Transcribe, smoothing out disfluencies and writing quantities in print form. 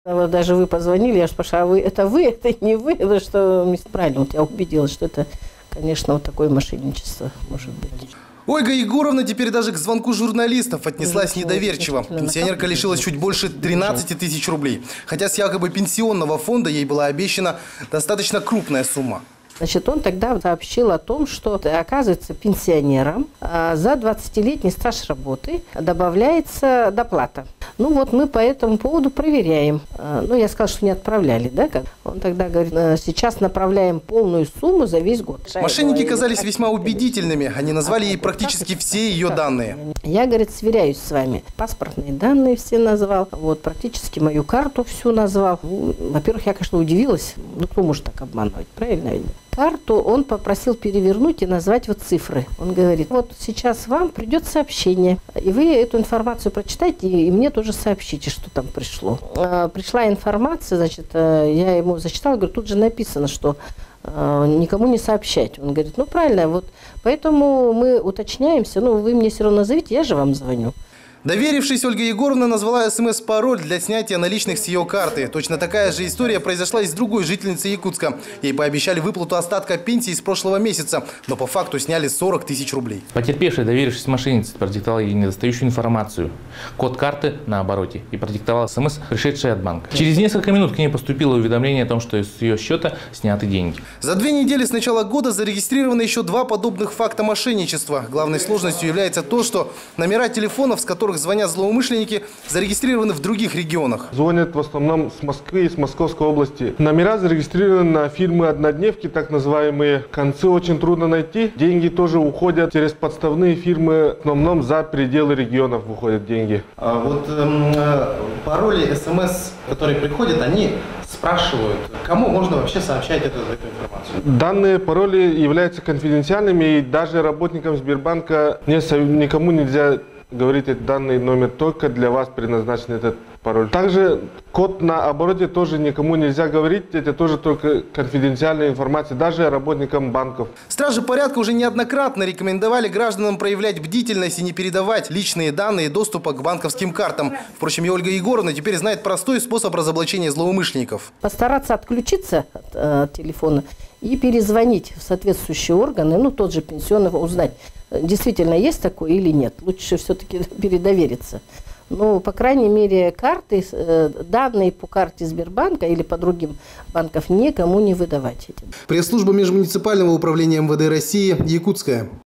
Вот даже вы позвонили, я же спрашиваю, это вы, это не вы? Потому что правильно, вот я убедилась, что это, конечно, вот такое мошенничество может быть. Ольга Егоровна теперь даже к звонку журналистов отнеслась недоверчиво. Пенсионерка лишилась чуть больше 13 тысяч рублей. Хотя с якобы пенсионного фонда ей была обещана достаточно крупная сумма. Значит, он тогда сообщил о том, что, оказывается, пенсионерам за 20-летний стаж работы добавляется доплата. Ну вот мы по этому поводу проверяем. Ну, я сказала, что не отправляли, да? Он тогда говорит, сейчас направляем полную сумму за весь год. Мошенники казались весьма убедительными. Они назвали ей практически все ее данные. Я, говорит, сверяюсь с вами. Паспортные данные все назвал. Вот, практически мою карту всю назвал. Во-первых, я, конечно, удивилась. Ну, кто может так обманывать? Правильно ведь? Карту он попросил перевернуть и назвать вот цифры. Он говорит, вот сейчас вам придет сообщение, и вы эту информацию прочитайте, и мне тоже сообщите, что там пришло. Пришла информация, значит, я ему зачитала, говорю, тут же написано, что никому не сообщать. Он говорит, ну правильно, вот поэтому мы уточняемся, ну вы мне все равно назовите, я же вам звоню. Доверившись, Ольга Егоровна назвала СМС-пароль для снятия наличных с ее карты. Точно такая же история произошла и с другой жительницей Якутска. Ей пообещали выплату остатка пенсии с прошлого месяца, но по факту сняли 40 тысяч рублей. Потерпевшая, доверившись мошеннице, продиктовала ей недостающую информацию, код карты на обороте и продиктовала СМС, пришедший от банка. Через несколько минут к ней поступило уведомление о том, что с ее счета сняты деньги. За 2 недели с начала года зарегистрировано еще 2 подобных факта мошенничества. Главной сложностью является то, что номера телефонов, с которых звонят злоумышленники, зарегистрированы в других регионах. Звонят в основном с Москвы и с Московской области. Номера зарегистрированы на фирмы-однодневки, так называемые. Концы очень трудно найти. Деньги тоже уходят через подставные фирмы. В основном за пределы регионов выходят деньги. А вот пароли СМС, которые приходят, они спрашивают, кому можно вообще сообщать эту информацию. Данные пароли являются конфиденциальными, и даже работникам Сбербанка никому нельзя говорить этот данный номер, только для вас предназначен этот пароль. Также код на обороте тоже никому нельзя говорить, это тоже только конфиденциальная информация, даже работникам банков. Стражи порядка уже неоднократно рекомендовали гражданам проявлять бдительность и не передавать личные данные доступа к банковским картам. Впрочем, и Ольга Егоровна теперь знает простой способ разоблачения злоумышленников. Постараться отключиться от телефона и перезвонить в соответствующие органы, ну тот же пенсионный, узнать, действительно есть такое или нет. Лучше все-таки передовериться. Ну, по крайней мере, карты, данные по карте Сбербанка или по другим банкам никому не выдавать. Пресс-служба межмуниципального управления МВД России, Якутская.